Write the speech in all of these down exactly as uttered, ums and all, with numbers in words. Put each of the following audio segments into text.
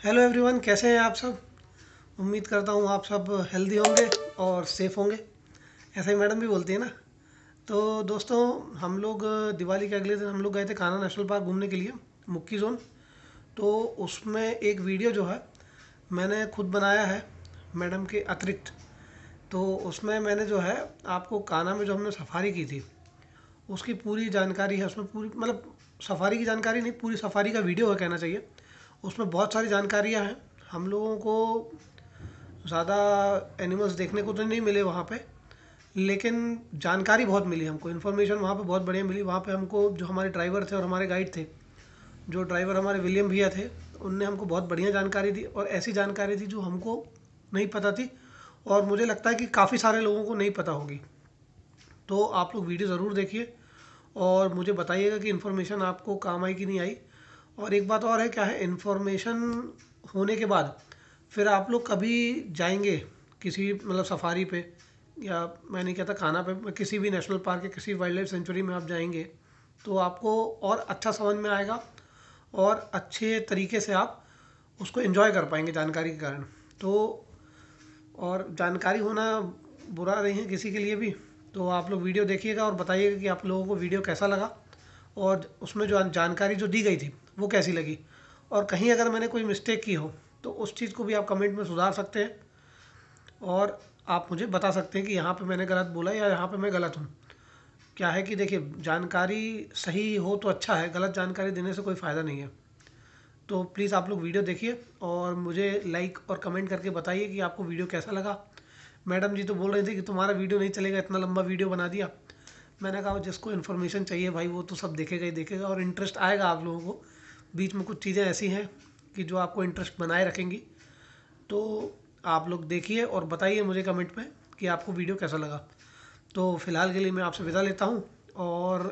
Hello everyone, कैसे हैं आप सब। उम्मीद करता हूँ आप सब हेल्दी होंगे और सेफ़ होंगे। ऐसा ही मैडम भी बोलती है ना। तो दोस्तों, हम लोग दिवाली के अगले दिन हम लोग गए थे कान्हा नेशनल पार्क घूमने के लिए, मुक्की जोन। तो उसमें एक वीडियो जो है मैंने खुद बनाया है मैडम के अतिरिक्त। तो उसमें मैंने जो है आपको कान्हा में जो हमने सफारी की थी उसकी पूरी जानकारी है। उसमें पूरी मतलब सफारी की जानकारी नहीं, पूरी सफारी का वीडियो है कहना चाहिए। उसमें बहुत सारी जानकारियाँ हैं। हम लोगों को ज़्यादा एनिमल्स देखने को तो नहीं मिले वहाँ पे, लेकिन जानकारी बहुत मिली हमको। इन्फॉर्मेशन वहाँ पे बहुत बढ़िया मिली। वहाँ पे हमको जो हमारे ड्राइवर थे और हमारे गाइड थे, जो ड्राइवर हमारे विलियम भैया थे, उनने हमको बहुत बढ़िया जानकारी दी और ऐसी जानकारी दी जो हमको नहीं पता थी और मुझे लगता है कि काफ़ी सारे लोगों को नहीं पता होगी। तो आप लोग वीडियो ज़रूर देखिए और मुझे बताइएगा कि इन्फॉर्मेशन आपको काम आई कि नहीं आई। और एक बात और है, क्या है, इन्फॉर्मेशन होने के बाद फिर आप लोग कभी जाएंगे किसी मतलब सफारी पे, या मैं नहीं कहता खाना पे, किसी भी नेशनल पार्क या किसी वाइल्ड लाइफ सेंचुरी में आप जाएंगे तो आपको और अच्छा समझ में आएगा और अच्छे तरीके से आप उसको एंजॉय कर पाएंगे जानकारी के कारण। तो और जानकारी होना बुरा नहीं है किसी के लिए भी। तो आप लोग वीडियो देखिएगा और बताइएगा कि आप लोगों को वीडियो कैसा लगा और उसमें जो जानकारी जो दी गई थी वो कैसी लगी। और कहीं अगर मैंने कोई मिस्टेक की हो तो उस चीज़ को भी आप कमेंट में सुधार सकते हैं और आप मुझे बता सकते हैं कि यहाँ पे मैंने गलत बोला या यहाँ पे मैं गलत हूँ। क्या है कि देखिए, जानकारी सही हो तो अच्छा है, गलत जानकारी देने से कोई फ़ायदा नहीं है। तो प्लीज़ आप लोग वीडियो देखिए और मुझे लाइक और कमेंट करके बताइए कि आपको वीडियो कैसा लगा। मैडम जी तो बोल रही थी कि तुम्हारा वीडियो नहीं चलेगा, इतना लंबा वीडियो बना दिया। मैंने कहा जिसको इन्फॉर्मेशन चाहिए भाई वो तो सब देखेगा ही देखेगा और इंटरेस्ट आएगा आप लोगों को। बीच में कुछ चीज़ें ऐसी हैं कि जो आपको इंटरेस्ट बनाए रखेंगी। तो आप लोग देखिए और बताइए मुझे कमेंट में कि आपको वीडियो कैसा लगा। तो फ़िलहाल के लिए मैं आपसे विदा लेता हूँ और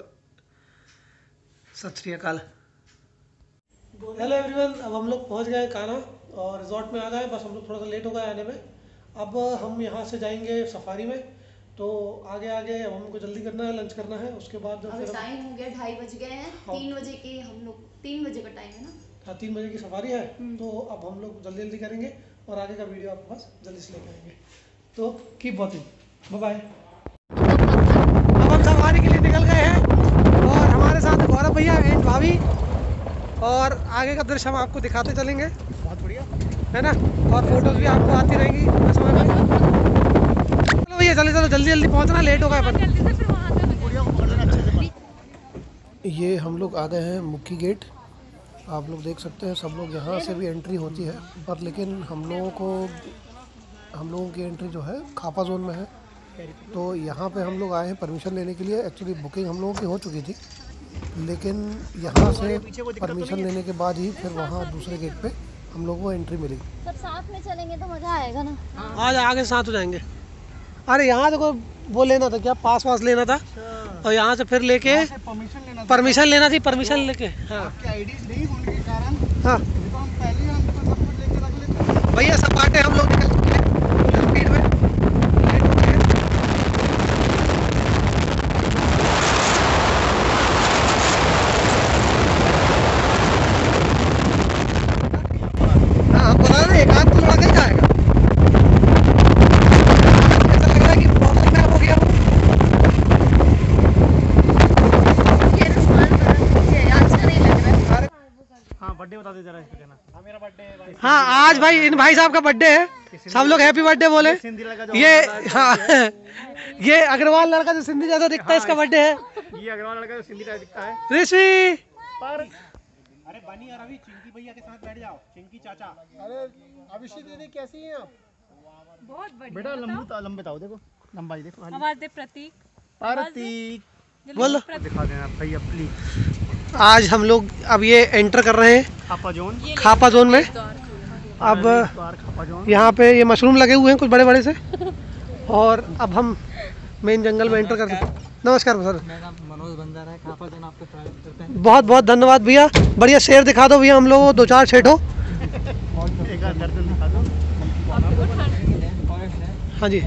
सत श्री अकाल। हेलो एवरीवन, अब हम लोग पहुँच गए कान्हा और रिजॉर्ट में आ गए। बस हम लोग थोड़ा सा लेट हो गए आने में। अब हम यहाँ से जाएंगे सफारी में। तो आगे आगे अब हमको जल्दी करना है, लंच करना है। उसके बाद अभी टाइम हो गया, ढाई बज गए हैं। हाँ। तीन बजे के हम लोग तीन बजे का टाइम है ना। हाँ, तीन बजे की सफारी है। तो अब हम लोग जल्दी जल्दी करेंगे और आगे का वीडियो आपके पास जल्दी से लेकर आएंगे। तो कीप वॉचिंग, बाय बाय। अब हम सफारी के लिए निकल गए हैं और हमारे साथ गौरव भैया एंड भाभी, और आगे का दृश्य हम आपको दिखाते चलेंगे। बहुत बढ़िया है ना, और फोटोज भी आपको आती रहेंगी समय में। चलो भैया, चले चलो, जल्दी जल्दी पहुँचना, लेट हो गए। ये हम लोग आ गए हैं मुक्की गेट। आप लोग देख सकते हैं, सब लोग यहाँ से भी एंट्री होती है, पर लेकिन हम लोगों को हम लोगों की एंट्री जो है खापा जोन में है। तो यहाँ पे हम लोग आए हैं परमिशन लेने के लिए। एक्चुअली बुकिंग हम लोगों की हो चुकी थी, लेकिन यहाँ से परमिशन लेने के बाद ही फिर वहाँ दूसरे गेट पे हम लोगों को एंट्री मिली। सब साथ में चलेंगे तो मजा आएगा ना। आज आगे साथ हो जाएंगे। अरे यहाँ तो वो लेना था, क्या पास वास लेना था, और यहाँ से फिर लेके परमिशन लेना थी, परमिशन लेके। हाँ हाँ भैया, सब बाटे हम लोग निकल चुके हैं स्पीड में। हाँ, हम बोला ना एक आध तो लड़ा नहीं जाएगा। ऐसा लग रहा है कि प्रॉब्लम खराब हो गया। हाँ, बर्थडे बता दे जरा इसका कहना। हाँ, मेरा बर्थडे है भाई। हाँ, आज भाई इन भाई साहब का बर्थडे है। सब लोग हैप्पी बर्थडे बोले। ये हाँ ये अग्रवाल लड़का जो सिंधी जैसा दिखता है, इसका बर्थडे है। ये अग्रवाल लड़का जो सिंधी टाइप दिखता है। ऋषि पर अरे बनी और अभी चिंकी भैया के साथ बैठ जाओ। चिंकी चाचा। अरे अभिषेक दीदी कैसी हैं आप? बहुत बढ़िया बेटा लंबू लंबे बताओ, देखो लंबाई देखो। आवाज दे प्रतीक। प्रतीक बोलो, दिखा देना भैया प्लीज। आज हम लोग अब ये एंटर कर रहे हैं खापा जोन। खापा जोन में। अब यहाँ पे ये मशरूम लगे हुए हैं कुछ बड़े बड़े से, और अब हम मेन जंगल में एंटर कर सकते हैं। नमस्कार सर, मनोज बंजारा है, खापा जोन आपको स्वागत करते हैं। बहुत बहुत धन्यवाद भैया। बढ़िया शेर दिखा दो भैया हम लोगों को, दो चार छेठो। हाँ जी।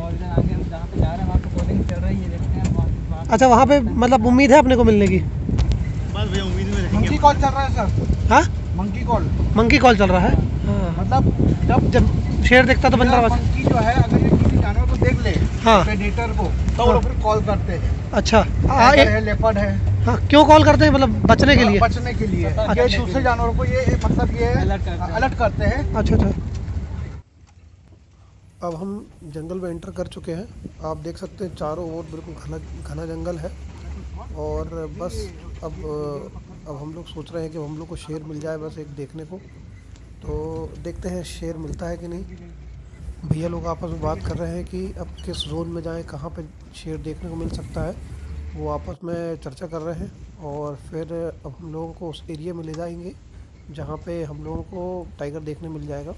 अच्छा, वहाँ पे मतलब उम्मीद है अपने को मिलने की? बस भैया उम्मीद में रहेंगे। मंकी कॉल चल रहा है सर। हाँ, मंकी कॉल मंकी कॉल चल रहा है। हाँ। मतलब जब जब शेर देखता तो बंदर आवाज। मंकी जो है अगर ये किसी जानवर को देख ले, हाँ। प्रेडेटर को, तो वो हाँ। फिर कॉल करते हैं। अच्छा हाँ, टाइगर ये- है, लेपर्ड है। हाँ, क्यों कॉल करते हैं, मतलब बचने के लिए? बचने के लिए। ये दूसरे जानवरों को ये मतलब ये अलर्ट करते हैं। अलर्ट करते हैं। अच्छा अच्छा। अब हम जंगल में एंटर कर चुके हैं। आप देख सकते हैं चारों ओर बिल्कुल घना घना जंगल है। और बस अब अब हम लोग सोच रहे हैं कि हम लोग को शेर मिल जाए बस एक देखने को। तो देखते हैं शेर मिलता है कि नहीं। भैया लोग आपस में बात कर रहे हैं कि अब किस जोन में जाएं, कहाँ पे शेर देखने को मिल सकता है। वो आपस में चर्चा कर रहे हैं और फिर अब हम लोगों को उस एरिया में ले जाएंगे जहाँ पे हम लोगों को टाइगर देखने मिल जाएगा।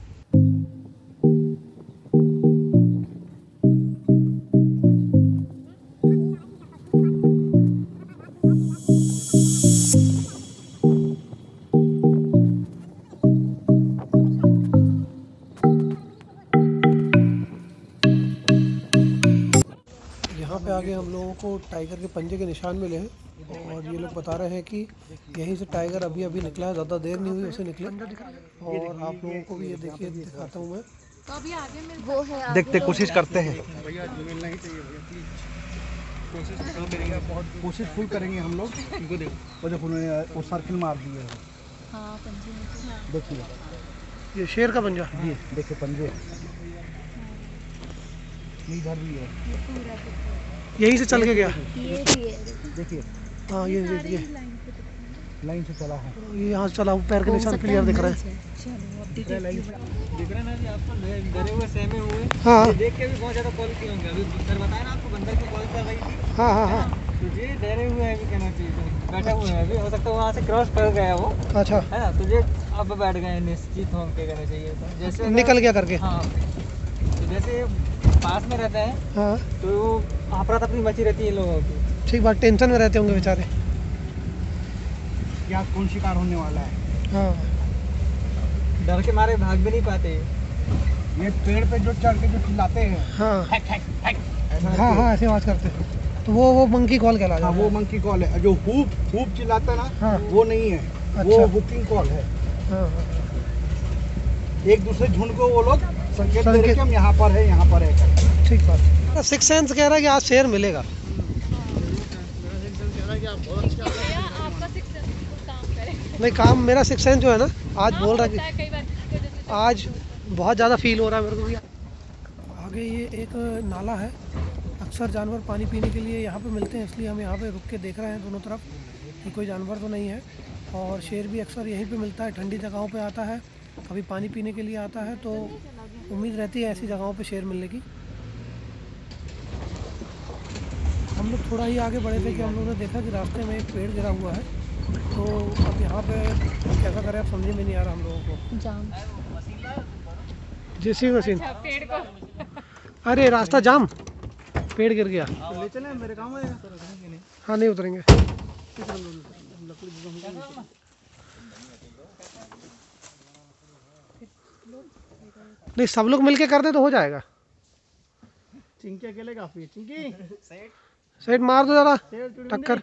यहाँ पे आगे हम लोगों को टाइगर के पंजे के निशान मिले हैं और ये लोग बता रहे हैं कि यहीं से टाइगर अभी अभी निकला है, ज़्यादा देर नहीं हुई उसे निकले। और आप लोगों को भी ये देखिए दिखाता हूँ मैं। तो अभी आगे मिल वो है आगे देखते लोग कोशिश हैं। करते हैं। कोशिश फुल करेंगे हम लोग। वो देखो उन्होंने वो सर्किल मार दी है। हाँ पंजे में तो है। देखिए ये शेर का पंजा। ये देखिए पंजे इधर भी है। यहीं से चल के गया। ये भी है देखो। देखिए हाँ ये ये ये लाइन से चला है। ये यहाँ से चला, पैर के हो निशान सकता क्लियर है दिख रहे मंच हैं। है। चलो अब दिख रहा है ना जी आपको, डरे डरे हुए सहमे हुए। हाँ ये देख के भी बहुत ज़्यादा कॉल किए होंगे। अभी सर बताया ना आपको, बंदर को कॉल कर रही थी। हाँ हाँ हाँ। तो ये डरे हुए हैं, भी कहना चाहिए बैठे हुए हैं। अभी हो सकता है वहाँ से क्रॉस कर गया वो, अच्छा है ना। तो ये अब बैठ गए हैं निश्चित होकर, कहना चाहिए था। जैसे अगर- निकल गया करके। हाँ, तो जैसे पास में रहते हैं हाँ तो अफरा तफरी मची रहती है इन लोगों की। ठीक बात, टेंशन में रहते होंगे बेचारे। क्या कौन शिकार होने वाला है। हाँ डर के मारे भाग भी नहीं पाते। ये पेड़ पे जो चढ़ के जो चिल्लाते हैं, हाँ हैक हैक हैक, ऐसा हाँ करके। हाँ ऐसे आवाज़ करते हैं तो वो वो मंकी कॉल कहला हाँ जाता वो है। मंकी कॉल है। जो हुप हुप चिल्लाता है ना, हाँ। वो नहीं है। अच्छा। वो हुपिंग कॉल है। हाँ हाँ एक दूसरे झुंड को वो लोग संकेत दे रहे हैं संकेत- कि हम यहाँ पर है, यहाँ पर है। ठीक बात। सिक्स सेंस कह रहा है कि आज शेर मिलेगा। आपका सिक्स काम करे। नहीं, काम मेरा सिक्स सेंस जो है ना आज बोल रहा है होता है कई बार किसी वजह से। कि आज बहुत ज़्यादा फील हो रहा है मेरे को भी। आगे ये एक नाला है, अक्सर जानवर पानी पीने के लिए यहाँ पे मिलते हैं, इसलिए हम यहाँ पे रुक के देख रहे हैं दोनों तरफ कि कोई जानवर तो नहीं है। और शेर भी अक्सर यहीं पे मिलता है, ठंडी जगहों पे आता है, कभी पानी पीने के लिए आता है। तो उम्मीद रहती है ऐसी जगहों पे शेर मिलने की। हम लोग थोड़ा ही आगे बढ़े थे कि हम लोगों ने देखा कि रास्ते में एक पेड़ गिरा हुआ है। तो अब यहाँ पे कैसा करें, अब समझ में नहीं आ रहा हम लोगों को। जाम। जेसी मशीन। अच्छा, पेड़ को अरे रास्ता जाम, पेड़ गिर गया। ले चले मेरे काम आएगा। हाँ नहीं उतरेंगे। नहीं, सब लोग मिलके कर दे तो हो जाएगा। चिंकी अकेले काफी है। चिंकी साइड मार दो जरा टक्कर।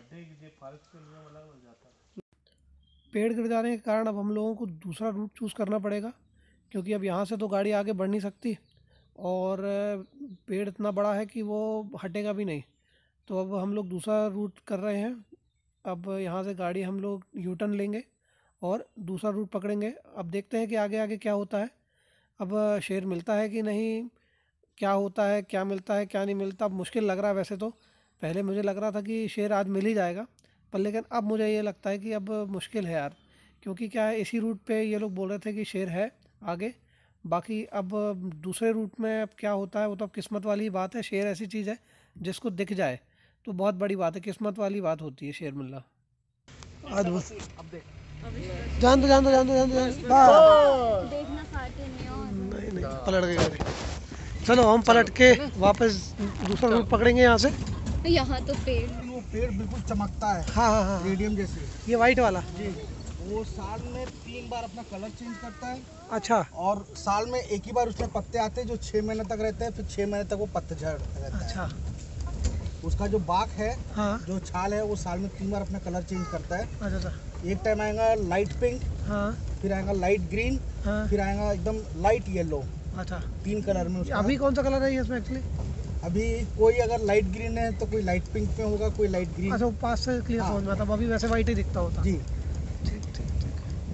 पेड़ गिर जाने के कारण अब हम लोगों को दूसरा रूट चूज़ करना पड़ेगा, क्योंकि अब यहाँ से तो गाड़ी आगे बढ़ नहीं सकती और पेड़ इतना बड़ा है कि वो हटेगा भी नहीं। तो अब हम लोग दूसरा रूट कर रहे हैं। अब यहाँ से गाड़ी हम लोग यू टर्न लेंगे और दूसरा रूट पकड़ेंगे। अब देखते हैं कि आगे आगे क्या होता है। अब शेर मिलता है कि नहीं, क्या होता है, क्या मिलता है क्या नहीं मिलता। अब मुश्किल लग रहा है वैसे तो। पहले मुझे लग रहा था कि शेर आज मिल ही जाएगा, पर लेकिन अब मुझे ये लगता है कि अब मुश्किल है यार, क्योंकि क्या है इसी रूट पे ये लोग बोल रहे थे कि शेर है आगे। बाकी अब दूसरे रूट में अब क्या होता है वो तो अब किस्मत वाली ही बात है। शेर ऐसी चीज़ है जिसको दिख जाए तो बहुत बड़ी बात है, किस्मत वाली बात होती है शेर मिलना। आज बस जान दो जान दो जान दो जान दो जान दो। देखना काटे नहीं और नहीं नहीं पलट गए गाड़ी। चलो हम पलट के वापस दूसरा रूट पकड़ेंगे यहाँ से। यहाँ तो पेड़। वो पेड़ बिल्कुल चमकता है, हाँ हाँ हाँ, रेडियम जैसे। ये वाइट वाला। जी वो साल में तीन बार अपना कलर चेंज करता है अच्छा और साल में एक ही बार उसमें पत्ते आते हैं जो छः महीने तक रहते हैं, फिर छः महीने तक वो पत्ते झड़ रहता है। अच्छा। उसका जो बाक है, हाँ जो छाल है, वो साल में तीन बार अपना कलर चेंज करता है। अच्छा अच्छा एक टाइम आएगा लाइट पिंक, हाँ फिर आएगा लाइट ग्रीन, हाँ फिर आएगा एकदम लाइट येलो। अच्छा। तीन कलर में उसका। अभी कौन सा कलर है ये इसमें एक्चुअली? अभी कोई अगर लाइट ग्रीन है तो कोई लाइट पिंक में होगा, कोई लाइट ग्रीन। अच्छा वो पास से क्लियर हाँ। समझ में आता, अभी वैसे वाइट ही दिखता होता। जी। ठीक ठीक ठीक।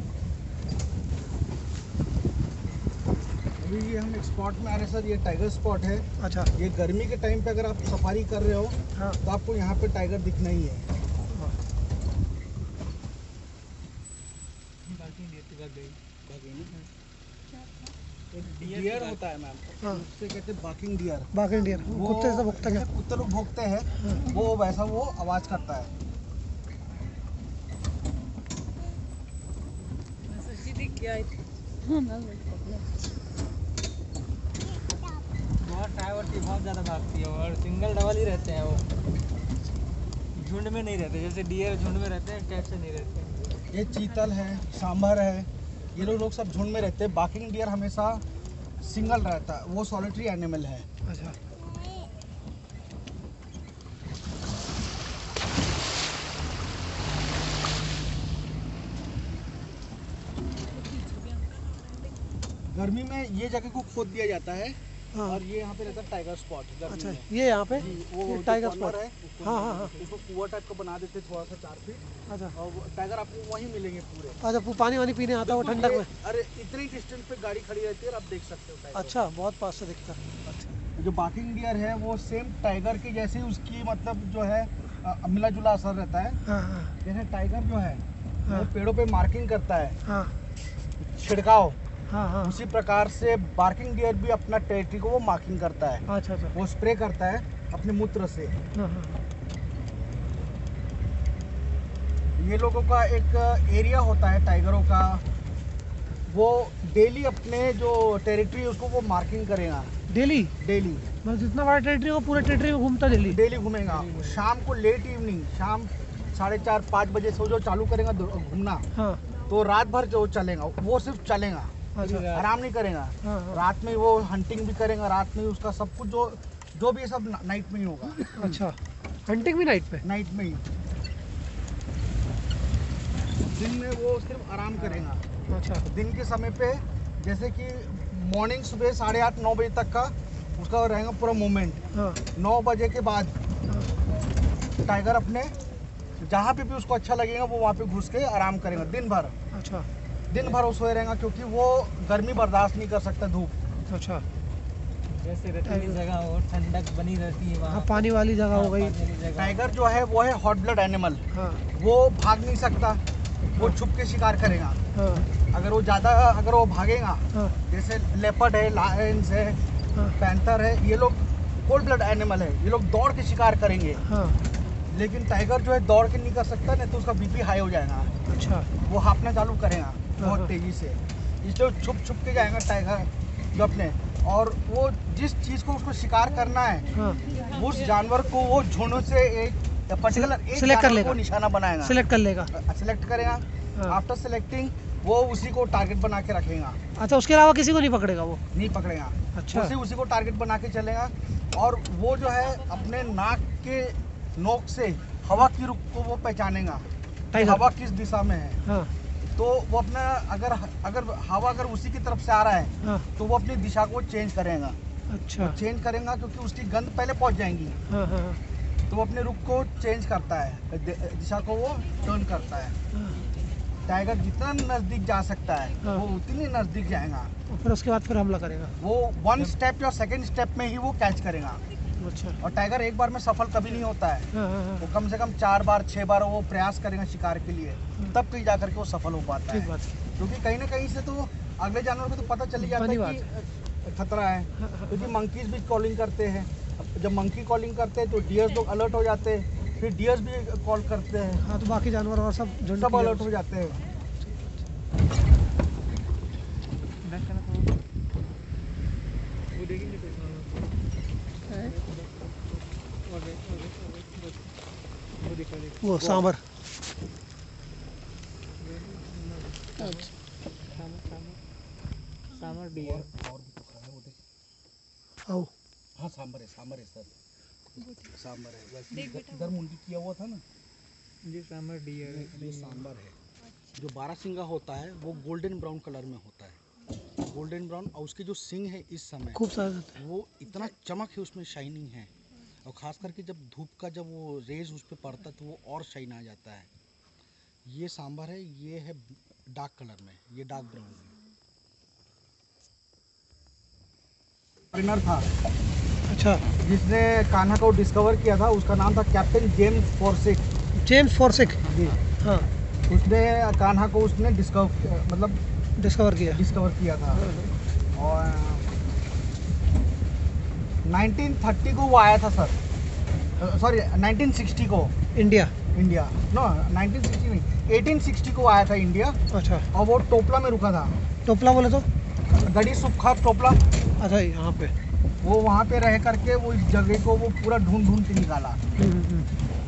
अभी ये हम एक स्पॉट में आ रहे हैं सर, ये टाइगर स्पॉट है। अच्छा ये गर्मी के टाइम पे अगर आप सफारी कर रहे हो हाँ तो आपको यहाँ पे टाइगर दिखना ही है। एक डियर होता है मैम, हाँ उससे कहते हैं बाकिंग डियर। बाकी इंडियन वो कुत्ते से भुगता क्या? जैसे कुत्ते लोग भोंकते हैं, वो वैसा वो आवाज करता है। हाँ मैं बोलती बहुत ड्राइवर की बहुत ज़्यादा भागती है और सिंगल डबल ही रहते हैं वो, झुंड में नहीं रहते। जैसे डियर झुंड में रहते हैं, टाइप से नहीं रहते। ये चीतल है, सांभर है, ये लोग लोग सब झुंड में रहते हैं। बाकिंग डियर हमेशा सिंगल रहता है, वो सॉलिटरी एनिमल है। अच्छा गर्मी में ये जगह को खोद दिया जाता है हाँ और ये यहाँ पे रहता है टाइगर स्पॉट गर्मी अच्छा में। ये यहाँ पे जी, वो ये जो टाइगर कॉर्नर स्पॉट है, हाँ हाँ हाँ उसको कुआं टाइप का बना देते हैं थोड़ा सा चार फीट, अच्छा और वो टाइगर आपको वहीं मिलेंगे पूरे। अच्छा वो पानी वानी पीने आता है वो बिल्कुल ठंडक ये- में? अरे इतनी डिस्टेंस पे गाड़ी खड़ी रहती है और आप देख सकते हो टाइगर। अच्छा बहुत पास से दिखता है। जो बाकिंग डियर है वो सेम टाइगर के जैसे ही उसकी मतलब जो है अ, मिला जुला असर रहता है। हाँ हाँ जैसे टाइगर जो है हाँ वो पेड़ों पे मार्किंग करता है, हाँ छिड़काव, हाँ हाँ उसी प्रकार से बार्किंग डियर भी अपना टेरिटरी को वो मार्किंग करता है। अच्छा अच्छा वो स्प्रे करता है अपने मूत्र से। हाँ हाँ ये लोगों का एक एरिया होता है टाइगरों का, वो डेली अपने जो टेरिटरी है उसको वो मार्किंग करेगा डेली डेली। मतलब जितना बड़ा टेरिटरी होगा पूरे टेरिटरी में घूमता डेली? डेली घूमेगा। शाम को लेट इवनिंग, शाम साढ़े चार पाँच बजे से वो जो चालू करेगा दो- घूमना, हाँ तो रात भर जो चलेगा वो सिर्फ चलेगा, अच्छा आराम नहीं करेगा। हाँ हाँ रात में वो हंटिंग भी करेगा, रात में उसका सब कुछ जो जो भी है सब नाइट में ही होगा। अच्छा हंटिंग भी नाइट पे? नाइट में ही। दिन में वो सिर्फ आराम करेगा। अच्छा दिन के समय पे जैसे कि मॉर्निंग सुबह साढ़े आठ नौ बजे तक का उसका रहेगा पूरा मूवमेंट। हाँ नौ बजे के बाद हाँ टाइगर अपने जहाँ पे भी उसको अच्छा लगेगा वो वहाँ पे घुस के आराम करेगा दिन भर। अच्छा दिन भर वो सोए रहेगा क्योंकि वो गर्मी बर्दाश्त नहीं कर सकता, धूप। अच्छा जैसे रेतीली जगह हो, ठंडक बनी रहती है हाँ वहाँ। पानी वाली जगह हो गई। पानी वाली जगह। टाइगर जो है वो है हॉट ब्लड एनिमल, हाँ वो भाग नहीं सकता, वो छुप के शिकार करेगा। हाँ अगर वो ज़्यादा अगर वो भागेगा, हाँ जैसे लेपर्ड है, लायंस है, हाँ पैंथर है, ये लोग कोल्ड ब्लड एनिमल है, ये लोग दौड़ के शिकार करेंगे। हाँ लेकिन टाइगर जो है दौड़ के नहीं कर सकता, नहीं तो उसका बीपी हाई हो जाएगा, अच्छा वो हाँफना चालू करेगा हाँ। बहुत तेजी से। इसलिए छुप छुप के जाएगा टाइगर जो अपने, और वो जिस चीज़ को उसको शिकार करना है हाँ उस जानवर को वो झुंड से एक पर्टिकुलर एक Select कर जानवर लेगा। को निशाना बनाएगा, सिलेक्ट कर लेगा। सिलेक्ट करेगा। हाँ। आफ्टर सेलेक्टिंग वो उसी को टारगेट बना के रखेगा, अच्छा उसके अलावा किसी को नहीं पकड़ेगा वो? नहीं पकड़ेगा। अच्छा उसी उसी को टारगेट बना के चलेगा, और वो जो है अपने नाक के नोक से हवा की रुख को वो पहचानेगा कि टाइगर हवा किस दिशा में है। हाँ तो वो अपना अगर अगर हवा अगर उसी की तरफ से आ रहा है हाँ तो वो अपनी दिशा को चेंज करेगा, अच्छा चेंज करेगा क्योंकि उसकी गंध पहले पहुंच जाएंगी, हाँ हाँ तो वो अपने रुख को चेंज करता है, दि- दिशा को वो टर्न करता है। हाँ टाइगर जितना नज़दीक जा सकता है हाँ। वो उतनी नज़दीक जाएगा। और फिर उसके बाद फिर हमला करेगा? वो वन स्टेप या सेकंड स्टेप में ही वो कैच करेगा। अच्छा और टाइगर एक बार में सफल कभी नहीं होता है, हाँ हाँ हाँ वो कम से कम चार बार छह बार वो प्रयास करेगा शिकार के लिए, तब कहीं जाकर के वो सफल हो पाता ठीक है। बात है। क्योंकि कहीं ना कहीं से तो अगले जानवर को तो पता चल ही जाता बनी है बात कि खतरा है, क्योंकि मंकीज भी कॉलिंग करते हैं। अब जब मंकी कॉलिंग करते हैं तो डियर्स लोग अलर्ट हो जाते हैं, फिर डियर्स भी कॉल करते हैं, हाँ तो बाकी जानवर और सब झुंड सब की अलर्ट है। हो जाते हैं। वो देखेंगे तो हाँ? वो देख- वो देख- वो देख- वो देख- वो दिखा देख। वो सांबर अच्छा सामर सामर सामर डियर। और भी तो खड़ा है वो देख। आओ हाँ सांबर है, सांबर है सर। सांबर है वैसे इधर इधर मुंडी किया हुआ था ना, ये सांबर डियर ये सांबर है। जो बारहसिंगा होता है वो गोल्डन ब्राउन कलर में होता है, गोल्डन ब्राउन। और उसके जो सिंग है इस समय खूब सारा वो इतना चमक है उसमें, शाइनिंग है। और ख़ास करके जब धूप का जब वो रेज उस पर पड़ता है तो वो और शाइन आ जाता है। ये सांबर है, ये है डार्क कलर में, ये डार्क ब्राउन है। ट्रेनर था अच्छा, जिसने कान्हा को डिस्कवर किया था, उसका नाम था captain James Forsyth. James Forsyth. जी हाँ, उसने कान्हा को उसने डिस्कवर मतलब डिस्कवर किया। डिस्कवर किया था। और नाइनटीन थर्टी को वो आया था सर, सॉरी नाइनटीन सिक्सटी को India. India, no nineteen sixty नहीं, एटीन सिक्सटी को आया था इंडिया। अच्छा, और वो टोपला में रुका था, टोपला बोले तो? गड़ी सुखा टोपला। अच्छा, यहाँ पे वो वहाँ पे रह करके वो इस जगह को वो पूरा ढूंढ ढूंढ के निकाला। हम्म, हम्म,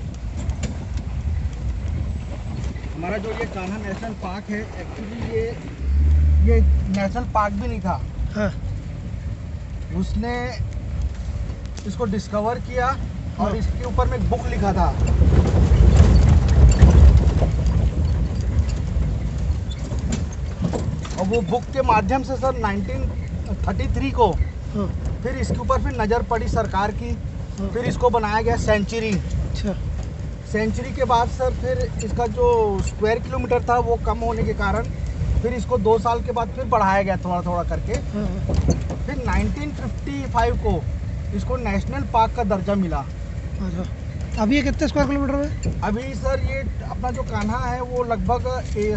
हमारा जो ये कान्हा नेशनल पार्क है, एक्चुअली ये ये नेशनल पार्क भी नहीं था। हाँ, उसने इसको डिस्कवर किया और हाँ। इसके ऊपर में एक बुक लिखा था। और वो बुक के माध्यम से सर नाइनटीन थर्टी थ्री को हाँ, फिर इसके ऊपर फिर नज़र पड़ी सरकार की। हाँ। फिर इसको बनाया गया सेंचुरी। अच्छा, सेंचुरी के बाद सर फिर इसका जो स्क्वायर किलोमीटर था वो कम होने के कारण फिर इसको दो साल के बाद फिर बढ़ाया गया थोड़ा थोड़ा करके। हाँ, हाँ। फिर नाइनटीन फिफ्टी फाइव को इसको नेशनल पार्क का दर्जा मिला। अच्छा, अभी ये कितने स्क्वायर किलोमीटर में? अभी सर ये अपना जो कान्हा है वो लगभग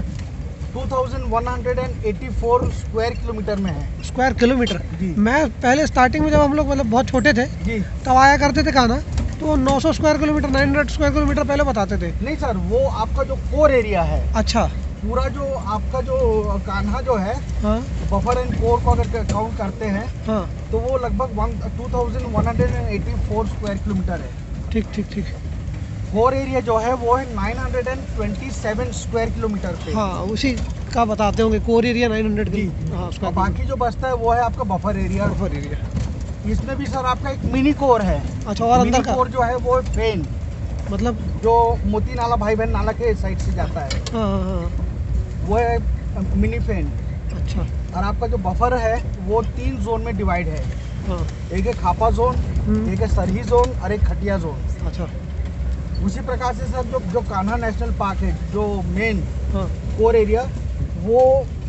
two thousand one hundred eighty four square kilometre में है। Square kilometre? जी। मैं पहले स्टार्टिंग में जब हम लोग मतलब बहुत छोटे थे जी तब आया करते थे कान्हा, तो वो नौ सौ स्क्वायर किलोमीटर, नौ सौ स्क्वायर किलोमीटर पहले बताते थे। नहीं सर, वो आपका जो कोर एरिया है, अच्छा। पूरा जो आपका जो कान्हा जो है हाँ, बफर एंड कोर को अगर काउंट करते हैं हाँ, तो वो लगभग one two thousand one hundred eighty four square kilometre है। ठीक ठीक ठीक। कोर एरिया जो है वो है nine hundred twenty seven square kilometre पे। हाँ, उसी का बताते होंगे, कोर एरिया नौ सौ जी। की। हाँ, और स्क्वायर बाकी जो बचता है वो है आपका बफर एरिया। Buffer area. इसमें भी सर आपका एक मिनी कोर है। अच्छा, और अंदर मिनी का कोर जो है वो फेन, मतलब? जो मोती नाला भाई बहन नाला के साइड से जाता है, हाँ, हाँ, हाँ। वो है मिनी फेन। अच्छा, और आपका जो बफर है वो तीन जोन में डिवाइड है। हाँ। एक है खापा जोन, हम्म। एक है सरही जोन और एक खटिया जोन। अच्छा, उसी प्रकार से सर जो जो कान्हा नेशनल पार्क है, जो मेन हाँ, कोर एरिया, वो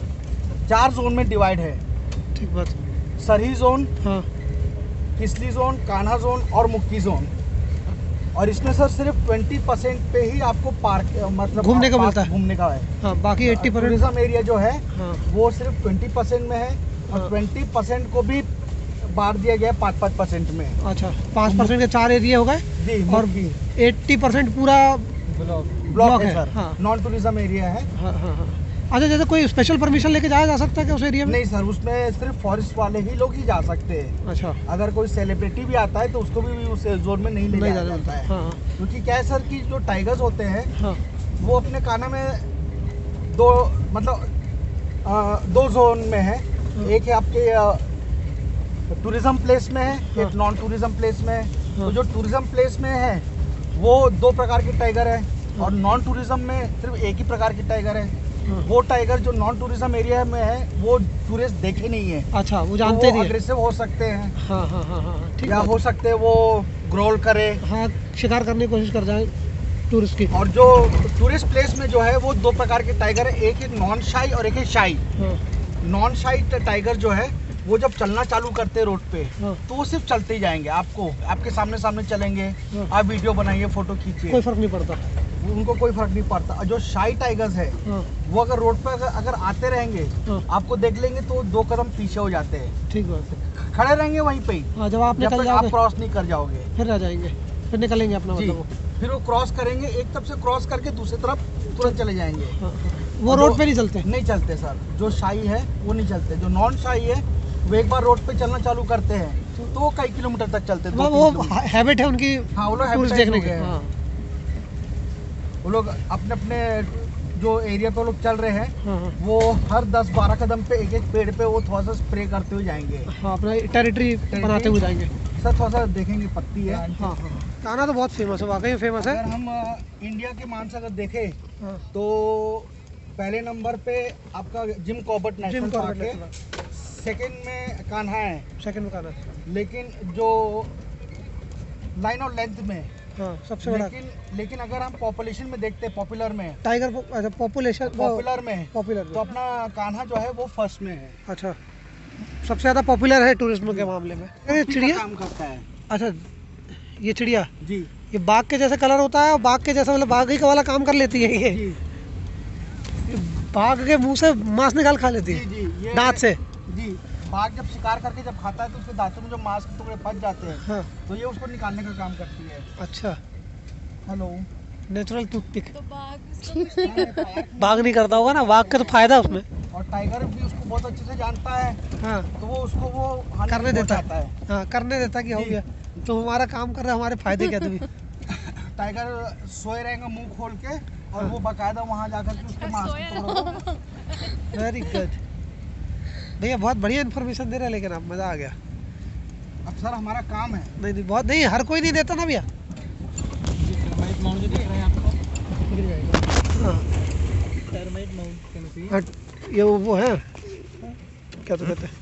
चार जोन में डिवाइड है। ठीक बात। सरही जोन, हाँ, किसली जोन, कान्हा जोन और मुक्की जोन। और इसमें सर सिर्फ ट्वेंटी परसेंट पे ही आपको पार्क मतलब घूमने को पार्क मिलता है। घूमने का है। हाँ, बाकी अस्सी परसेंट। टूरिज्म एरिया जो है हाँ, वो सिर्फ ट्वेंटी परसेंट में है। हाँ। और ट्वेंटी परसेंट को भी बांट दिया गया है पाँच पाँच परसेंट में। अच्छा, पाँच परसेंट के चार एरिया हो गए जी। और मुक्की अस्सी परसेंट पूरा ब्लॉक ब्लॉक है है, सर, हाँ। नॉन टूरिज्म एरिया है। हाँ, हाँ, हाँ। अच्छा, जैसे कोई स्पेशल परमिशन लेके जाया जा सकता है क्या उस एरिया में? नहीं सर, उसमें सिर्फ फॉरेस्ट वाले ही लोग ही जा सकते हैं। अच्छा, अगर कोई सेलिब्रिटी भी आता है तो उसको भी, भी उस जोन में नहीं ले नहीं जाया जाना जाता है। हाँ, हाँ, क्योंकि क्या है सर कि जो टाइगर्स होते हैं हाँ, वो अपने कान्हा में दो मतलब आ, दो जोन में है। एक है आपके टूरिज्म प्लेस में है, हाँ। एक नॉन टूरिज्म प्लेस में है। हाँ। तो जो टूरिज्म प्लेस में है वो दो प्रकार के टाइगर है, हाँ। और नॉन टूरिज्म में सिर्फ एक ही प्रकार की टाइगर है। हाँ। वो टाइगर जो नॉन टूरिज्म एरिया में है वो टूरिस्ट देखे नहीं है, अच्छा, वो तो जानते वो नहीं है। अग्रेसिव हो सकते हैं, हाँ, हाँ, हाँ, हाँ, ठीक या बात। हो सकते हैं वो ग्रोल करे। हाँ, शिकार करने की कोशिश कर जाए टूरिस्ट की। और जो टूरिस्ट प्लेस में जो है वो दो प्रकार के टाइगर है, एक है नॉन शाई और एक है शाई। हाँ, नॉन शाई टाइगर जो है वो जब चलना चालू करते हैं रोड पे हाँ, तो वो सिर्फ चलते ही जाएंगे, आपको आपके सामने सामने चलेंगे, हाँ। आप वीडियो बनाइए, फोटो खींचिए, कोई फर्क नहीं पड़ता। उनको कोई फर्क नहीं पड़ता। और जो शाई टाइगर्स है हाँ, वो अगर रोड पे अगर, अगर आते रहेंगे, हाँ, आपको देख लेंगे तो दो कदम पीछे हो जाते हैं, ठीक बात है। खड़े रहेंगे वहीं पे ही, हाँ, जब आप जब निकल तक आप जाओगे क्रॉस नहीं कर जाओगे। फिर आ जाएंगे, फिर निकलेंगे अपना जी, मतलब वो। फिर वो क्रॉस करेंगे, एक तरफ से क्रॉस करके दूसरी तरफ तुरंत चले जाएंगे। हाँ, वो और रोड जो- पे नहीं चलते। नहीं चलते सर, जो शाही है वो नहीं चलते। जो नॉन शाही है वो एक बार रोड पे चलना चालू करते हैं तो वो कई किलोमीटर तक चलते हैं, दो मतलब तीन वो किलोमीटर। हैबिट है उनकी हाँ, वो लोग टूरिस्ट habituate देखने हो की। गए हैं। हाँ, वो लोग अपने अपने जो एरिया पे वो लोग चल रहे हैं हाँ हाँ वो हर दस बारह कदम पे एक एक पेड़ पे वो थोड़ा सा स्प्रे करते हुए जाएंगे। हाँ, अपना टेरिटरी बनाते हुए जाएंगे। सर थोड़ा सा देखेंगे पत्ती है। हाँ हाँ कान्हा तो बहुत फेमस है, वाकई फेमस है। अगर हम अ, इंडिया के मान से अगर देखें हाँ तो पहले नंबर पे आपका Jim Corbett Jim national park Corbett है, नेशनल सेकंड में कान्हा है, सेकंड में कान्हा। लेकिन जो लाइन और लेंथ में हाँ सबसे बड़ा लेकिन लेकिन अगर हम पॉपुलेशन में देखते हैं पॉपुलर में टाइगर पो- अच्छा पॉपुलेशन पॉपुलर में पॉपुलर तो अपना कान्हा जो है वो फर्स्ट में है। अच्छा सबसे ज़्यादा पॉपुलर है टूरिज्म के मामले में। ये चिड़िया, काम करता है अच्छा ये चिड़िया जी ये बाघ के जैसे कलर होता है और बाघ के जैसा मतलब बाघ ही का वाला काम कर लेती है ये। जी ये बाघ के मुंह से मांस निकाल खा लेती जी है जी ये दांत से। जी बाघ जब शिकार करके जब खाता है तो उसके दांतों में जो मांस के टुकड़े फंस जाते हैं हाँ तो ये उसको निकालने का काम करती है। अच्छा हेलो नेचुरल टूथपिक। तो बाघ उसको बाघ नहीं करता होगा ना, बाघ का तो फायदा है उसमें। और टाइगर भी उसको बहुत अच्छे से जानता है हाँ तो वो उसको वो हानि करने देता पहुंचाता है। हाँ करने देता कि हो जी। गया तुम हमारा काम कर रहे हो, हमारे फायदे क्या तुम्हें। टाइगर सोए रहेगा मुंह खोल के और वो बकायदा वहाँ जाकर के उसके मांस सोया के टुकड़ों को वेरी गुड भैया, बहुत बढ़िया इन्फॉर्मेशन दे रहे हैं, लेकिन आप मज़ा आ गया। अब सर हमारा काम है। नहीं नहीं बहुत नहीं, हर कोई नहीं देता ना भैया। टर्माइट माउंट जो दिख रहा है आपको गिर जाएगा। हाँ टर्माइट माउंट कहना चाहिए। हाँ, ये वो वो है क्या तो कहते हैं।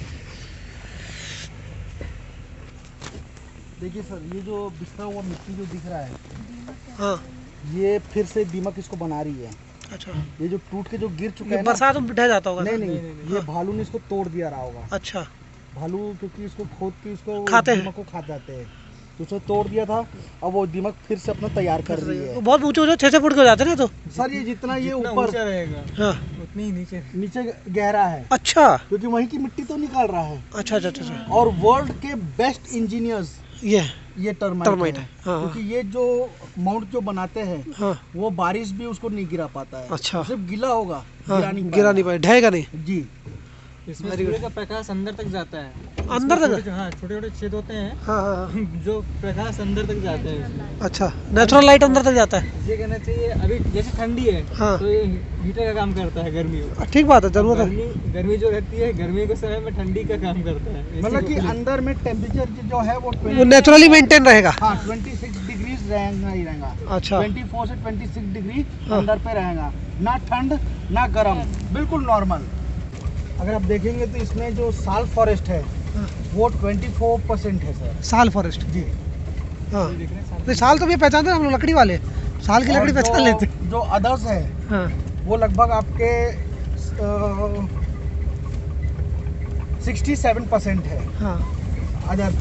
देखिए सर ये जो बिखरा हुआ मिट्टी जो दिख रहा है हाँ ये फिर से दीमक इसको बना रही है। अच्छा ये जो टूट के जो गिर चुका ये है ना, बरसात में ढह जाता होगा नहीं ना? नहीं ये भालू ने इसको तोड़ दिया रहा होगा। अच्छा भालू क्योंकि इसको खोद के इसको खाते हैं। दीमक को खा जाते हैं तो उसने तोड़ दिया था। अब वो दीमक फिर से अपना तैयार कर रही वो है। बहुत ऊंचे ऊंचे छह छह फुट के हो जाते हैं ना तो। सर ये जितना ये जितना ऊपर ऊंचा रहेगा हाँ उतनी ही नीचे। नीचे गहरा है अच्छा क्योंकि वहीं की मिट्टी तो निकाल रहा है। अच्छा अच्छा अच्छा अच्छा और वर्ल्ड के बेस्ट इंजीनियर्स ये ये टर्माइट टर्माइट है, है, हाँ, क्योंकि ये जो माउंट जो बनाते हैं हाँ वो बारिश भी उसको नहीं गिरा पाता है। अच्छा। सिर्फ गीला होगा हाँ गिरा नहीं गिरा नहीं पाएगा। पाए, ढहेगा नहीं। जी इसमें Very सूर्य good. का प्रकाश अंदर तक जाता है। अंदर इसमें तक? छोटे- हाँ छोटे छोटे छेद होते हैं हाँ हाँ हाँ जो प्रकाश अंदर तक जाते हैं इसमें। अच्छा नेचुरल लाइट अंदर तक जाता है। ये कहना चाहिए अभी जैसे ठंडी है हाँ। तो ये हीटर का काम करता है गर्मी में। ठीक बात है, जरूरत है। गर्मी गर्मी जो रहती है गर्मी के समय में ठंडी का काम करता है। इसी मतलब को कि कूलिंग- अंदर में टेम्परेचर जो है वो वो 20 नेचुरली मेंटेन रहेगा। हाँ छब्बीस डिग्रीज रहेगा ही रहेगा। अच्छा चौबीस से छब्बीस डिग्री हाँ। अंदर पे रहेगा, ना ठंड ना गर्म, बिल्कुल नॉर्मल। अगर आप देखेंगे तो इसमें जो साल फॉरेस्ट है हाँ। वो चौबीस परसेंट है सर। साल फॉरेस्ट। जी हाँ ये देख रहे हैं सामने। नहीं साल तो भी पहचानते हैं हम लोग, लकड़ी वाले साल की और लकड़ी पहचान जो- लेते हैं। जो अदर्स है हाँ वो लगभग आपके सिक्सटी सेवन परसेंट है हाँ अदर।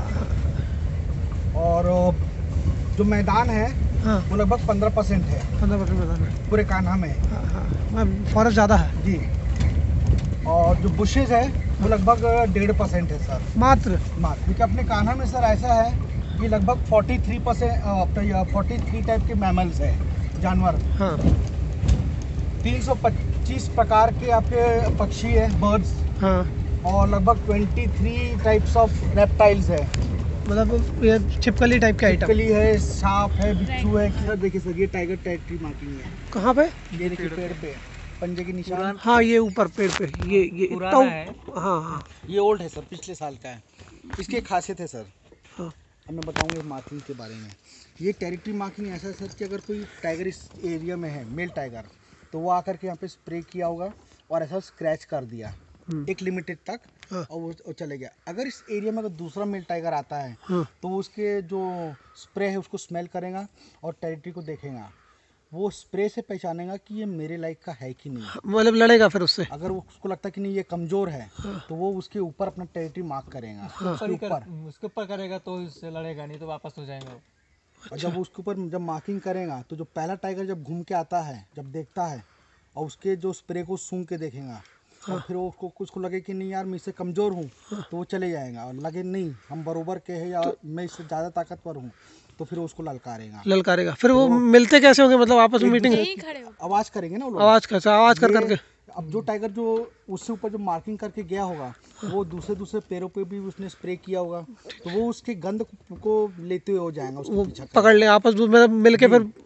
और अ, जो मैदान है हाँ वो लगभग पंद्रह परसेंट है पंद्रह परसेंट मैदान है। पूरे कान्हा में। हाँ हाँ फॉरेस्ट ज़्यादा है जी और जो बुशेज है वो लगभग डेढ़ परसेंट है सर मात्र। मात्र। क्योंकि अपने कान्हा में सर ऐसा है कि लगभग तैंतालीस परसेंट तैंतालीस टाइप के मैमल्स है जानवर। हाँ तीन सौ पच्चीस प्रकार के आपके पक्षी है बर्ड्स हाँ और लगभग तेईस टाइप्स ऑफ रेप्टाइल्स है। मतलब ये छिपकली टाइप के आइटम। छिपकली है, सांप है, बिच्छू है। सर देखिए सर ये टाइगर टेरिटरी मार्किंग है। कहाँ पे? ये देखिए पेड़ पे पंजे के निशान। हाँ ये ऊपर पेड़ पे ये ये पुराना तो- है। हाँ हाँ ये ओल्ड है सर, पिछले साल का है। इसकी एक खासियत है सर, हाँ अब मैं बताऊंगा मार्किंग के बारे में। ये टेरिटरी मार्किंग ऐसा है सर कि अगर कोई टाइगर इस एरिया में है, मेल टाइगर, तो वो आकर के यहाँ पे स्प्रे किया होगा और ऐसा स्क्रैच कर दिया हम्म, एक लिमिटेड तक हाँ। और वो वो चले गया। अगर इस एरिया में अगर दूसरा मेल टाइगर आता है हाँ तो वो उसके जो स्प्रे है उसको स्मेल करेगा और टेरिटरी को देखेगा। वो स्प्रे से पहचानेगा कि ये मेरे लायक का है कि नहीं। मतलब लड़ेगा फिर उससे। अगर वो उसको लगता है कि नहीं ये कमज़ोर है हाँ। तो वो उसके ऊपर अपना टेरिटरी मार्क करेगा। हाँ। उसके ऊपर ही कर- ऊपर उसके ऊपर करेगा तो इससे लड़ेगा, नहीं तो वापस हो जाएगा वो। और जब वो उसके ऊपर जब मार्किंग करेगा तो जो पहला टाइगर जब घूम के आता है, जब देखता है और उसके जो स्प्रे को सूंघ के देखेगा और फिर वो उसको उसको लगे कि नहीं यार मैं इससे कमज़ोर हूँ तो वो चले जाएगा। और लगे नहीं हम बरोबर के हैं या मैं इससे ज़्यादा ताकतवर हूँ तो फिर वो उसको ललकारेगा। ललकारेगा। फिर वो मिलते कैसे होंगे, मतलब आपस में एक मीटिंग? यहीं खड़े हो। आवाज़ करेंगे ना वो लोग। आवाज कैसे? आवाज कर ये- करके। अब जो टाइगर जो उससे ऊपर जो मार्किंग करके गया होगा वो दूसरे दूसरे पैरों पे भी उसने स्प्रे किया होगा तो वो उसके गंध को लेते हुए हो जाएगा उसके वो पीछा पकड़ ले आपस में, मतलब मिल के फिर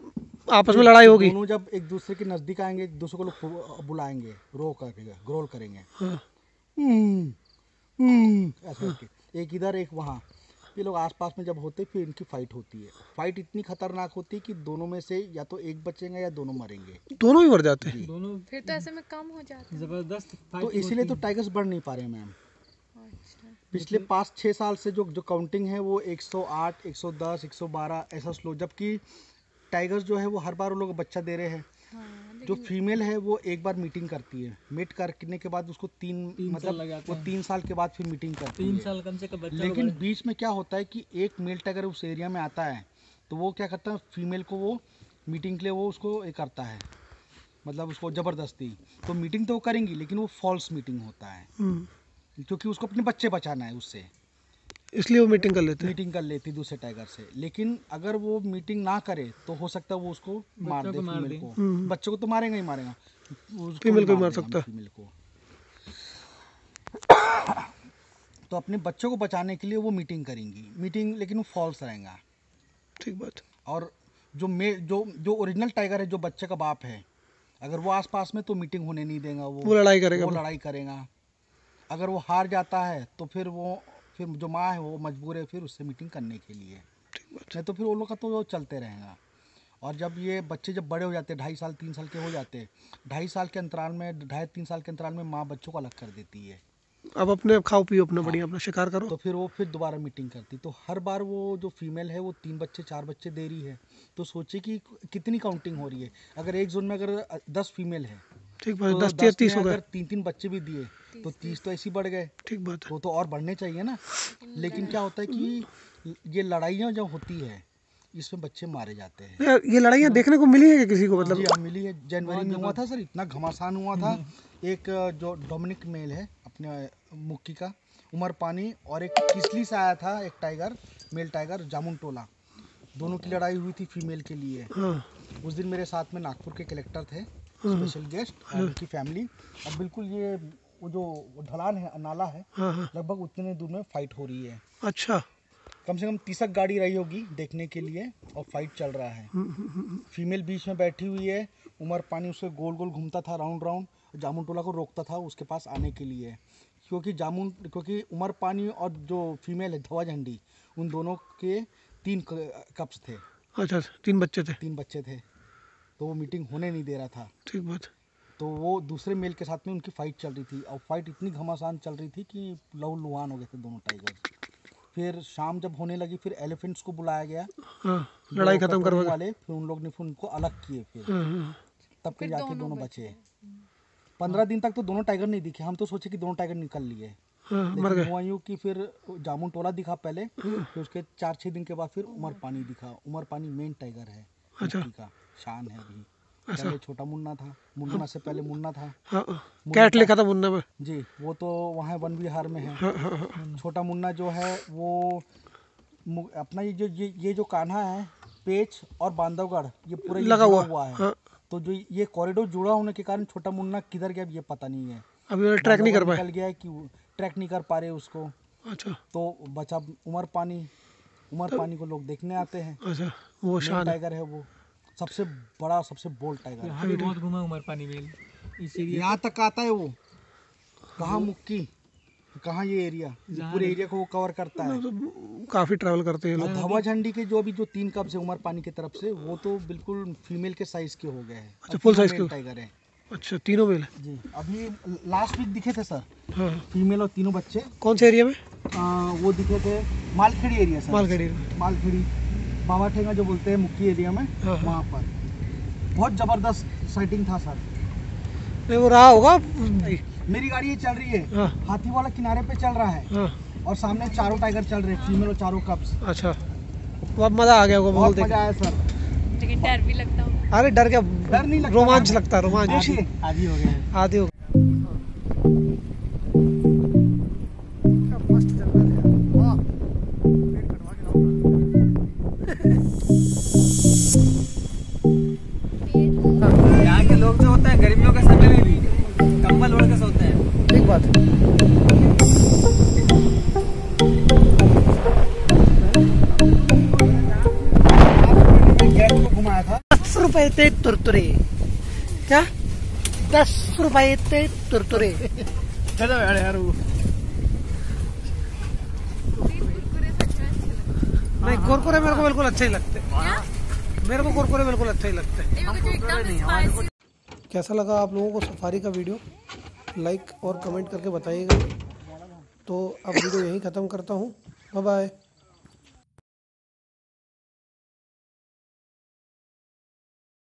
आपस में लड़ाई होगी। दोनों जब एक दूसरे के नजदीक आएंगे, एक दूसरे को लोग बुलाएंगे, रो करके ग्रोल करेंगे। हाँ। हम्म, हम्म, ऐसे करके। एक इधर एक वहाँ, ये लोग आसपास में जब होते फिर इनकी फाइट होती है। फाइट इतनी खतरनाक होती है कि दोनों में से या तो एक बचेगा या दोनों मरेंगे। दोनों ही मर जाते हैं। दोनों फिर तो ऐसे में कम हो जाता है। जबरदस्त तो फाइट इसीलिए तो टाइगर्स बढ़ नहीं पा रहे मैम। अच्छा। पिछले पाँच छः साल से जो जो काउंटिंग है वो एक सौ आठ, एक सौ दस, एक सौ बारह ऐसा स्लो, जबकि टाइगर्स जो है वो हर बार वो लोग बच्चा दे रहे हैं। हाँ, जो फीमेल है वो एक बार मीटिंग करती है, मीट करने के बाद उसको तीन, तीन साल मतलब लग जाते वो हैं। तीन साल के बाद फिर मीटिंग करती तीन है। साल कम से कम बच्चा लेकिन बड़ा- बीच में क्या होता है कि एक मेल टाइगर उस एरिया में आता है तो वो क्या करता है, फीमेल को वो मीटिंग के लिए वो उसको ये करता है, मतलब उसको ज़बरदस्ती। तो मीटिंग तो वो करेंगी लेकिन वो फॉल्स मीटिंग होता है, हम्म। क्योंकि उसको अपने बच्चे बचाना है उससे। इसलिए वो मीटिंग कर लेते हैं। मीटिंग कर लेती दूसरे टाइगर से, लेकिन अगर वो मीटिंग ना करे तो हो सकता है वो उसको मार दे, को मार फीमेल दे। को। हम्म। बच्चों को तो मारेगा ही मारेगा, उसको फीमेल को भी मार देगा, सकता है। फीमेल को। तो अपने बच्चों को बचाने के लिए वो मीटिंग करेंगी, मीटिंग लेकिन वो फॉल्स रहेगा। ठीक बात। और जो मे जो जो ओरिजिनल टाइगर है, जो बच्चे का बाप है, अगर वो आसपास में तो मीटिंग होने नहीं देगा, वो वो लड़ाई करेगा। वो लड़ाई करेगा। अगर वो हार जाता है तो फिर वो फिर जो माँ है वो मजबूर है फिर उससे मीटिंग करने के लिए, नहीं तो फिर वो लोग का तो वो चलते रहेगा। और जब ये बच्चे जब बड़े हो जाते हैं, ढाई साल तीन साल के हो जाते हैं, ढाई साल के अंतराल में ढाई तीन साल के अंतराल में माँ बच्चों को अलग कर देती है। अब अपने खाओ पियो अपना, बढ़िया अपना शिकार करो। तो फिर वो फिर दोबारा मीटिंग करती। तो हर बार वो जो फीमेल है वो तीन बच्चे चार बच्चे दे रही है। तो सोचिए कि कितनी काउंटिंग हो रही है। अगर एक जोन में अगर दस फीमेल है ठीक बात। तो दस दस तीस में हो गए। अगर तीन तीन बच्चे भी दिए तो तीस तो ऐसे ही बढ़ गए। ठीक बात है। वो तो और बढ़ने चाहिए ना। लेकिन क्या होता है कि ये लड़ाइयाँ जब होती है इसमें बच्चे मारे जाते हैं। यार ये लड़ाइयाँ देखने को मिली है क्या किसी को, मतलब? जी हाँ, मिली है। जनवरी में हुआ था सर, इतना घमासान हुआ था। एक जो डोमिनिक मेल है अपने मुक्की का, उमर पानी, और एक किसली से आया था एक tiger, male tiger Jamun Tola, दोनों की लड़ाई हुई थी फीमेल के लिए। हाँ। उस दिन मेरे साथ में नागपुर के कलेक्टर थे, स्पेशल गेस्ट, और उनकी फैमिली। अब बिल्कुल ये वो जो ढलान है, नाला है, हाँ हाँ। लगभग उतने दूर में फाइट हो रही है। अच्छा। कम से कम तीसक गाड़ी रही होगी देखने के लिए, और फाइट चल रहा है। फीमेल बीच में बैठी हुई है, उमर पानी उसके गोल गोल घूमता था राउंड राउंड, जामुन टोला को रोकता था उसके पास आने के लिए, क्योंकि जामुन क्योंकि उमर पानी और जो फीमेल है धवा झंडी, उन दोनों के तीन कप्स थे। अच्छा, तीन बच्चे थे। तीन बच्चे थे, तो वो मीटिंग होने नहीं दे रहा था। ठीक बात। तो वो दूसरे मेल के साथ में उनकी फाइट चल रही थी, और फाइट इतनी घमासान चल रही थी कि लहू लुहान हो गए थे दोनों टाइगर। फिर शाम जब होने लगी फिर एलिफेंट्स को बुलाया गया, हाँ, लड़ाई खत्म करवा के। वाले, फिर उन लोग ने फिर उनको अलग किए, फिर हाँ, हाँ। तब के फिर जाके दोनों दोनों बचे। बचे। पंद्रह दिन तक तो दोनों टाइगर नहीं दिखे। हम तो सोचे कि दोनों टाइगर निकल लिए, हाँ, मर लेकिन गए। हुआ यूँ कि फिर जामुन टोला दिखा पहले, फिर उसके चार छः दिन के बाद फिर उमर पानी दिखा। उमर पानी मेन टाइगर है, अच्छा। मुक्की का शान है अभी। अच्छा। पहले छोटा मुन्ना था, मुन्ना से पहले मुन्ना था। हाँ, कैट लिखा था मुन्ना में। जी, वो तो वहाँ वन विहार में है। हाँ हाँ हाँ। छोटा मुन्ना जो है वो मु- अपना ये जो ये ये जो कान्हा है, पेच और बांधवगढ़, ये पूरा ये लगा जुड़ा हुआ। हुआ है। हाँ। तो जो ये कॉरिडोर जुड़ा होने के कारण छोटा मुन्ना किधर गया ये पता नहीं है। अभी वो ट्रैक नहीं कर बांधवगढ़ पाए। निकल गया है कि ट्रैक नहीं कर पा रहे उसको। अच्छा। तो बचा उमर पानी। उमर पानी को लोग देखने आते हैं। अच्छा, वो मेन शान है। टाइगर है वो, सबसे बड़ा सबसे बोल्ड टाइगर है। यहाँ भी बहुत घूमा उमर पानी मेल इस एरिया। यहाँ तक आता है वो, कहाँ मुक्की, कहाँ ये एरिया, ये पूरे एरिया को वो कवर करता है। तो काफी ट्रैवल करते हैं और लोग। धवा झंडी के जो अभी जो तीन कब्ज है उमर पानी की तरफ से, वो तो बिल्कुल फीमेल के साइज के हो गए हैं। अच्छा, full size के। टाइगर है अच्छा, तीनों मेल है। जी। अभी लास्ट वीक दिखे थे सर, हाँ। फीमेल और तीनों बच्चे। कौन से एरिया में? आ, वो दिखे थे मालखेड़ी एरिया सर। मालखेड़ी में। मालखेड़ी बाबा ठेंगा जो बोलते हैं मुक्की एरिया में, हाँ, हाँ। वहाँ पर बहुत जबरदस्त साइटिंग था सर। नहीं, वो रहा होगा। मेरी गाड़ी ये चल रही है, हाँ हाथी वाला किनारे पे चल रहा है, हाँ। और सामने चारों टाइगर चल रहे हैं, फीमेल और चारों कप्स। अच्छा, बहुत मजा आ गया होगा माहौल बहुत देख मजा आया सर। लेकिन डर भी लगता होगा। अरे डर क्या, डर नहीं लगता, रोमांच लगता है, रोमांच। देखिए आदि हो गए हैं। आदि हो यहाँ के लोग जो होते हैं गर्मियों के समय में भी कंबल ओढ़ के सोते हैं। ठीक बात है। गैस को घुमाया था। दस रुपए तुरतुरे। क्या दस रुपए ते तुरतुरे। यार वो नहीं, कुरकुरे मेरे को बिल्कुल अच्छे ही लगते। मेरे को कुरकुरे बिल्कुल अच्छे ही लगते। कैसा लगा आप लोगों को सफारी का वीडियो? लाइक और कमेंट करके बताइएगा। तो अब वीडियो यहीं ख़त्म करता हूँ। Bye bye.